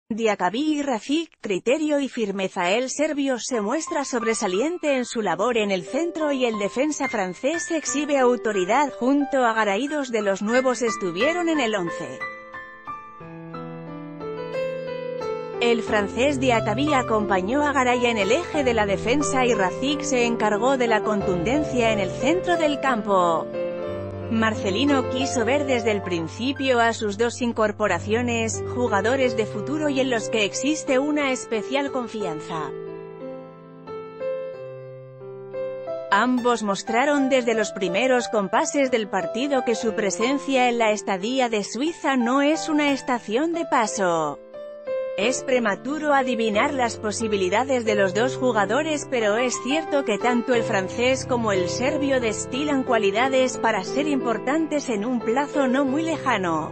Diacabí y Rafik, criterio y firmeza. El serbio se muestra sobresaliente en su labor en el centro y el defensa francés exhibe autoridad. Junto a Garay, dos de los nuevos estuvieron en el 11. El francés Diacabí acompañó a Garay en el eje de la defensa y Rafik se encargó de la contundencia en el centro del campo. Marcelino quiso ver desde el principio a sus dos incorporaciones, jugadores de futuro y en los que existe una especial confianza. Ambos mostraron desde los primeros compases del partido que su presencia en la estadía de Suiza no es una estación de paso. Es prematuro adivinar las posibilidades de los dos jugadores, pero es cierto que tanto el francés como el serbio destilan cualidades para ser importantes en un plazo no muy lejano.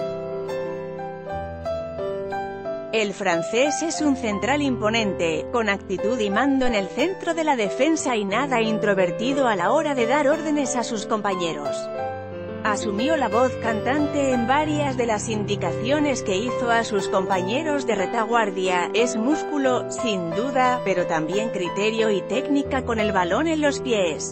El francés es un central imponente, con actitud y mando en el centro de la defensa y nada introvertido a la hora de dar órdenes a sus compañeros. Asumió la voz cantante en varias de las indicaciones que hizo a sus compañeros de retaguardia. Es músculo, sin duda, pero también criterio y técnica con el balón en los pies.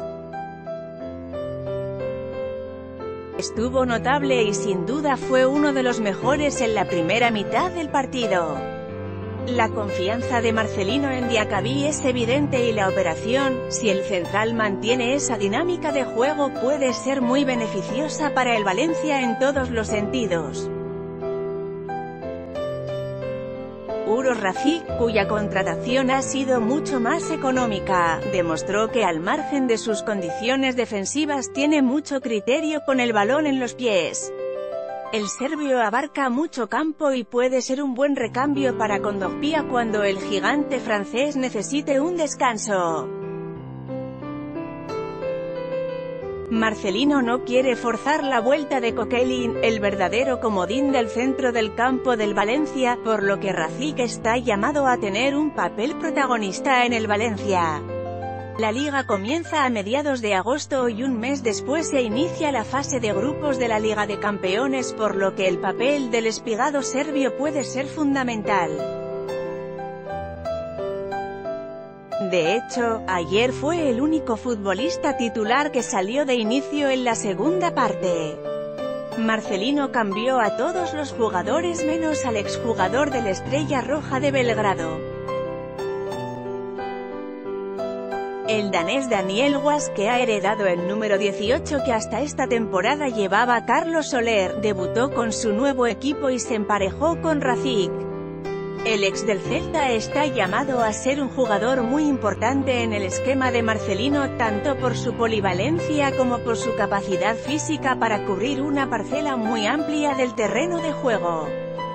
Estuvo notable y sin duda fue uno de los mejores en la primera mitad del partido. La confianza de Marcelino en Diacabí es evidente y la operación, si el central mantiene esa dinámica de juego, puede ser muy beneficiosa para el Valencia en todos los sentidos. Uros Rafik, cuya contratación ha sido mucho más económica, demostró que al margen de sus condiciones defensivas tiene mucho criterio con el balón en los pies. El serbio abarca mucho campo y puede ser un buen recambio para Kondogbia cuando el gigante francés necesite un descanso. Marcelino no quiere forzar la vuelta de Coquelin, el verdadero comodín del centro del campo del Valencia, por lo que Rafik está llamado a tener un papel protagonista en el Valencia. La liga comienza a mediados de agosto y un mes después se inicia la fase de grupos de la Liga de Campeones, por lo que el papel del espigado serbio puede ser fundamental. De hecho, ayer fue el único futbolista titular que salió de inicio en la segunda parte. Marcelino cambió a todos los jugadores menos al exjugador del Estrella Roja de Belgrado. El danés Daniel Wass, que ha heredado el número 18 que hasta esta temporada llevaba Carlos Soler, debutó con su nuevo equipo y se emparejó con Rafik. El ex del Celta está llamado a ser un jugador muy importante en el esquema de Marcelino, tanto por su polivalencia como por su capacidad física para cubrir una parcela muy amplia del terreno de juego.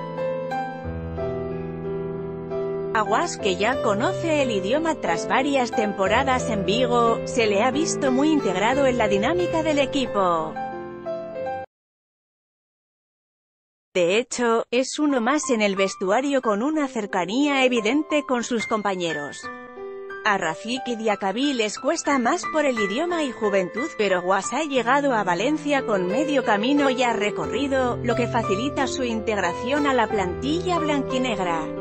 A Wass, que ya conoce el idioma tras varias temporadas en Vigo, se le ha visto muy integrado en la dinámica del equipo. De hecho, es uno más en el vestuario con una cercanía evidente con sus compañeros. A Rafik y Diacabí les cuesta más por el idioma y juventud, pero Wass ha llegado a Valencia con medio camino ya recorrido, lo que facilita su integración a la plantilla blanquinegra.